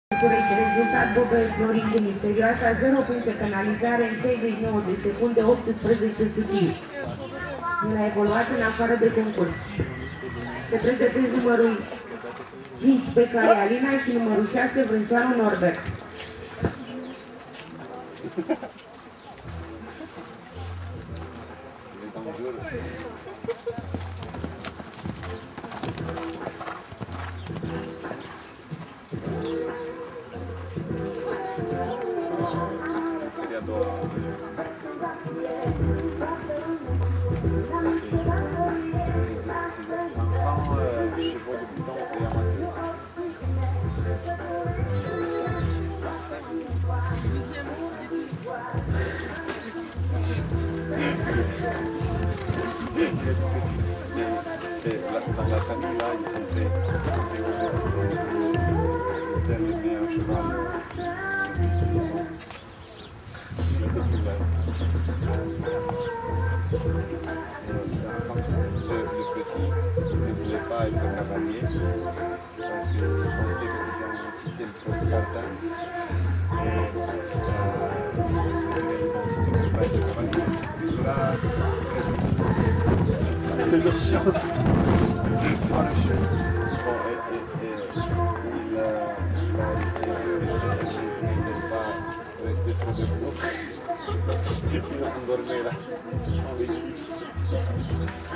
Rezultat Bobă Florin din Serioasa 0 puncte penalizare în 39 de secunde 18 sutii. El a evoluat în afară de concurs. Se pregătesc numărul 5 pe care Alina și numărul 6 Vrânceanu Norbert. Seria a doua. Chevaux de bidon et amateur. Dans la famille là, ils sont très le meilleur cheval. Le petit ne voulait pas être cavalier parce qu'il pensait que c'était un système trop spartan et il ne voulait pas être cavalier. Là, bon, il a essayé de ne pas rester trop debout. Il a endormi là.